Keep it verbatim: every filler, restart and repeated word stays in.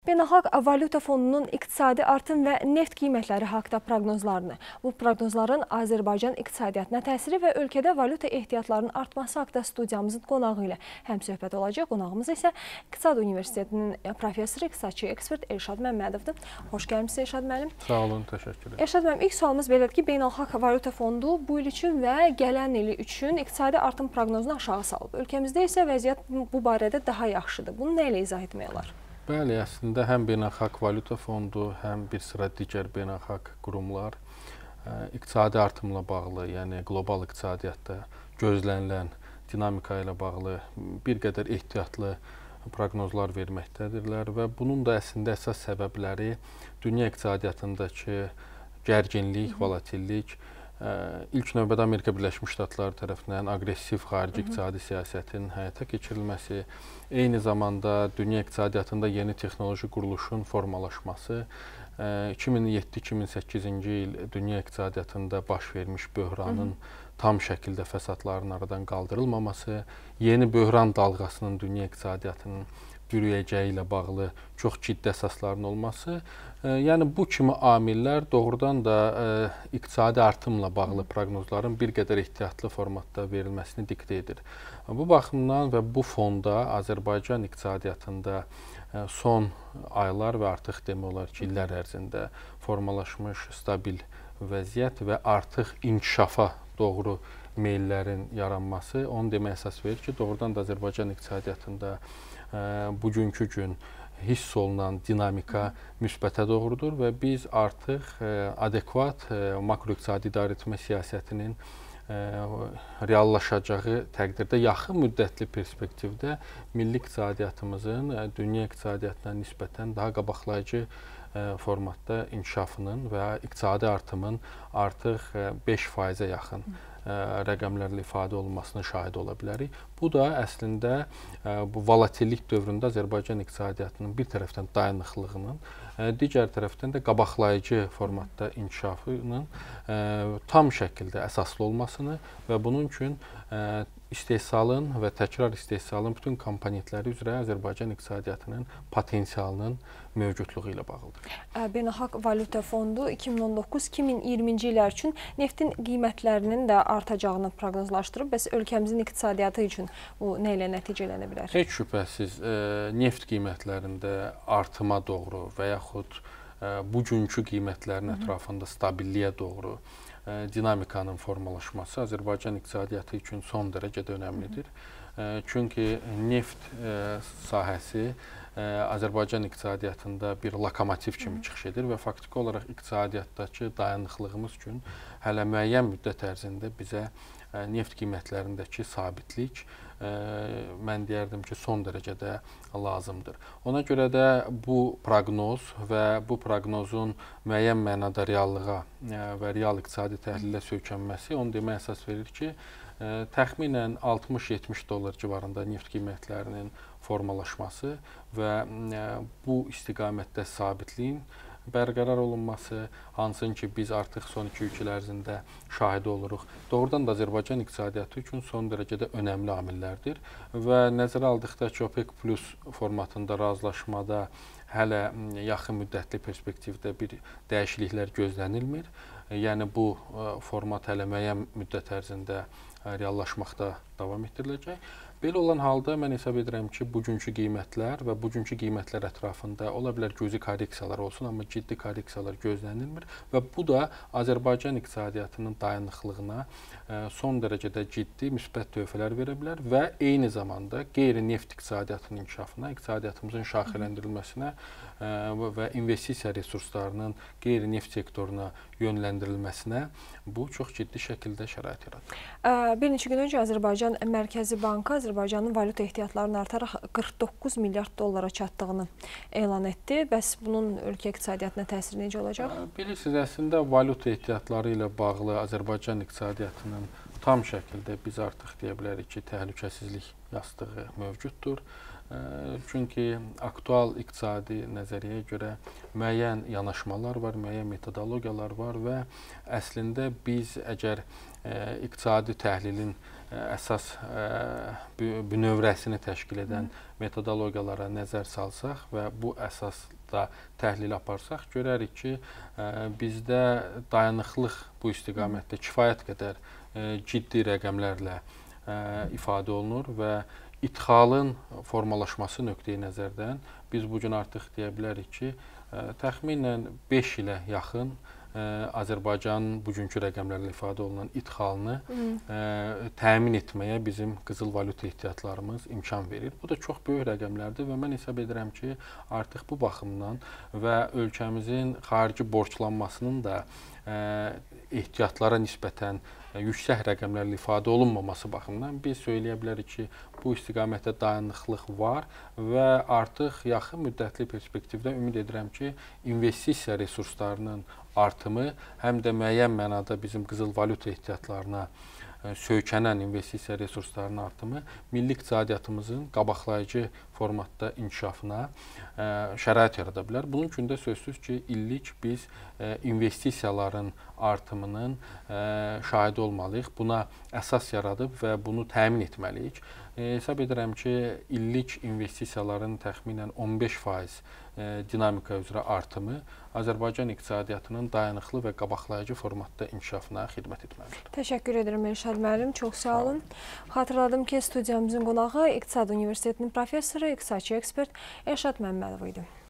Beynəlxalq Valyuta Fondunun iqtisadi artım və neft qiymətləri haqqında proqnozlarını, bu proqnozların Azərbaycan iqtisadiyyatına təsiri və ölkədə valyuta ehtiyatlarının artması haqqında studiyamızın qonağı ilə həmsöhbət olacaq. Qonağımız isə İqtisad Universitetinin professoru, iqtisadçı ekspert Elşad Məmmədovdur. Xoş gəlmişsiniz Elşad müəllim. Sağ olun, təşəkkür ederim. Elşad müəllim, ilk sualımız belədir ki, Beynəlxalq Valyuta Fondu bu il üçün və gələn ili üçün iqtisadi artım proqnozunu aşağı salıb. Ölkəmizdə isə vəziyyət bu barədə daha yaxşıdır. Bunu nə ilə izah etmək olar? Bəli, əslində həm Beynəlxalq Valyuta Fondu, həm bir sıra digər beynəlxalq qurumlar iqtisadi artımla bağlı, yəni qlobal iqtisadiyyatda gözlənilən dinamika ilə bağlı bir qədər ehtiyatlı proqnozlar verməkdədirlər və bunun da əslində əsas səbəbləri dünya iqtisadiyyatındakı gərginlik, volatillik, İlk növbədə Amerika Birləşmiş Ştatları tərəfindən aqressiv xarici iqtisadi siyasətin həyata keçirilməsi, eyni zamanda dünya iqtisadiyyatında yeni texnoloji quruluşun formalaşması, iki min yeddi iki min səkkizinci il dünya iqtisadiyyatında baş vermiş böhranın tam şəkildə fəsadların aradan qaldırılmaması, yeni böhran dalğasının dünya iqtisadiyyatının bürüyəcəyi ilə bağlı çox ciddi əsasların olması, yəni bu kimi amillər doğrudan da iqtisadi artımla bağlı proqnozların bir qədər ehtiyatlı formatda verilməsini diktə edir. Bu baxımdan və bu fonda Azərbaycan iqtisadiyyatında son aylar və artıq demək olar ki, illər ərzində formalaşmış stabil vəziyyət və artıq inkişafa doğru meyllərin yaranması onu demək əsas verir ki, doğrudan da Azərbaycan iqtisadiyyatında bugünkü gün hiss olunan dinamika müsbətə doğrudur və biz artıq adekvat makroiqtisadi idarəetmə siyasətinin reallaşacağı təqdirdə yaxın müddətli perspektivdə milli iqtisadiyyatımızın dünya iqtisadiyyatına nisbətən daha qabaqlayıcı formatda inkişafının və iqtisadi artımın artıq beş faizə yaxın rəqəmlərlə ifadə olunmasına şahid ola bilərik. Bu da əslində bu volatillik dövründə Azərbaycan iqtisadiyyatının bir tərəfdən dayanıqlığının, digər tərəfdən də qabaqlayıcı formatda inkişafının tam şəkildə əsaslı olmasını və bunun üçün istehsalın və təkrar istehsalın bütün komponentləri üzrə Azərbaycan iqtisadiyyatının potensialının mövcudluğu ilə bağlıdır. Beynəlxalq Valyuta Fondu iki min on doqquz iki min iyirminci illər üçün neftin qiymətlərinin də artacağını proqnozlaşdırıb. Bəs ölkəmizin iqtisadiyyatı üçün bu nə ilə nəticələnə bilər? Heç şübhəsiz neft qiymətlərində artıma doğru və yaxud bugünkü qiymətlərin ətrafında stabilliyə doğru dinamikanın formalaşması Azərbaycan iqtisadiyyatı üçün son dərəcədə önəmlidir. Çünki neft sahəsi Azərbaycan iqtisadiyyatında bir lokomotiv kimi çıxış edir və faktiki olaraq iqtisadiyyatdakı dayanıqlığımız üçün hələ müəyyən müddət ərzində bizə neft qiymətlərindəki sabitlik mən deyərdim ki, son dərəcədə lazımdır. Ona görə də bu proqnoz və bu proqnozun müəyyən mənada reallığa və real iqtisadi təhlilə söykənməsi onu demək əsas verir ki, təxminən altmış yetmiş dollar civarında neft qiymətlərinin formalaşması və bu istiqamətdə sabitliyin bərqərar olunması, hansın ki, biz artıq son iki üç il ərzində şahidi oluruq. Doğrudan da Azərbaycan iqtisadiyyatı üçün son dərəcədə önəmli amillərdir və nəzərə aldıqda ki, OPEC Plus formatında razılaşmada hələ yaxın müddətli perspektivdə bir dəyişikliklər gözlənilmir. Yəni, bu format hələ müəyyən müddət ərzində reallaşmaqda davam etdiriləcək. Belə olan halda mən hesab edirəm ki, bugünkü qiymətlər və bugünkü qiymətlər ətrafında ola bilər cüzi korreksiyalar olsun, amma ciddi korreksiyalar gözlənilmir və bu da Azərbaycan iqtisadiyyatının dayanıqlığına son dərəcədə ciddi müsbət töhfələr verə bilər və eyni zamanda qeyri-neft iqtisadiyyatının inkişafına, iqtisadiyyatımızın şaxələndirilməsinə və investisiya resurslarının qeyri-neft sektoruna yönləndirilməsinə bu çox ciddi şəkildə şərait yaradır. Bir neçə gün öncə Azərbaycan Mərkəzi Bankı Azərbaycanın valyuta ehtiyatlarını artaraq qırx doqquz milyard dollara çatdığını elan etdi. Bəs bunun ölkə iqtisadiyyatına təsiri necə olacaq? Bilirsiniz, əslində valyuta ehtiyatları ilə bağlı Azərbaycan iqtisadiyyatının tam şəkildə biz artıq deyə bilərik ki, təhlükəsizlik yastığı mövcuddur. Çünki aktual iqtisadi nəzəriyyəyə görə müəyyən yanaşmalar var, müəyyən metodologiyalar var və əslində biz əgər iqtisadi təhlilin əsas bünövrəsini təşkil edən metodologiyalara nəzər salsaq və bu əsasda təhlil aparsaq, görərik ki, bizdə dayanıqlıq bu istiqamətdə kifayət qədər ciddi rəqəmlərlə ifadə olunur və idxalın formalaşması nöqteyi nəzərdən biz bugün artıq deyə bilərik ki, təxminən beş ilə yaxın Azərbaycanın bugünkü rəqəmlərlə ifadə olunan idxalını təmin etməyə bizim qızıl valyuta ehtiyatlarımız imkan verir. Bu da çox böyük rəqəmlərdir və mən hesab edirəm ki, artıq bu baxımdan və ölkəmizin xarici borclanmasının da ehtiyatlara nisbətən yüksək rəqəmlərlə ifadə olunmaması baxımından biz söyləyə bilərik ki, bu istiqamətdə dayanıqlıq var və artıq yaxın müddətli perspektivdə ümid edirəm ki, investisiya resurslarının artımı həm də müəyyən mənada bizim qızıl valyuta ehtiyatlarına söykənən investisiya resurslarının artımı milli iqtisadiyyatımızın qabaqlayıcı formatda inkişafına şərait yarada bilər. Bunun üçün də sözsüz ki, illik biz investisiyaların artımının şahidi olmalıyıq. Buna əsas yaradıb və bunu təmin etməliyik. Hesab edirəm ki, illik investisiyaların təxminən on beş faiz dinamika üzrə artımı Azərbaycan iqtisadiyyatının dayanıqlı və qabaqlayıcı formatda inkişafına xidmət etməlidir. Təşəkkür edirəm Elşad müəllim, çox sağ olun. Xatırladım ki, studiyamızın qonağı İqtisad Universitetinin professoru, iqtisadçı ekspert Elşad Məmmədov idi.